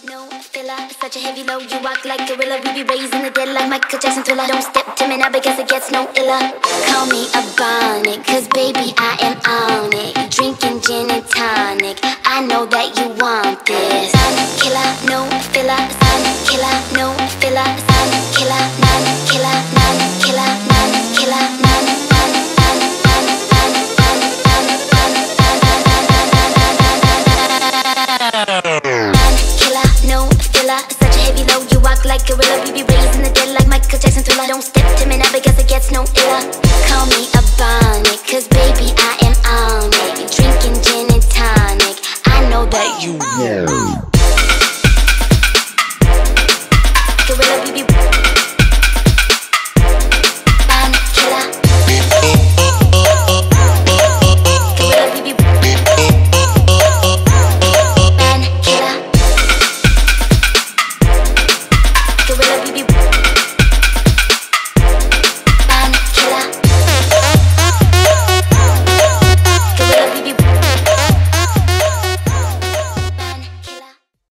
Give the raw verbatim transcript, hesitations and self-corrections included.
no filler, such a heavy load. You walk like gorilla. We be raising the dead like Michael Jackson Thriller. Don't step to me now because it gets no iller. Call me a bonnet, cause baby I am on it. Drinking gin and tonic, I know that you want this. Silent killer, no filler. Silent killer, no filler. Silent killer, non killer, non killer, non killer, non non non non non killer, no filler. Such a heavy load. You walk like gorilla. We be raising the dead like Michael Jackson Thriller. Don't step to me now because it gets no iller. Call me a bonnet, cause baby I am on it. Drinking gin and tonic, I know that you want.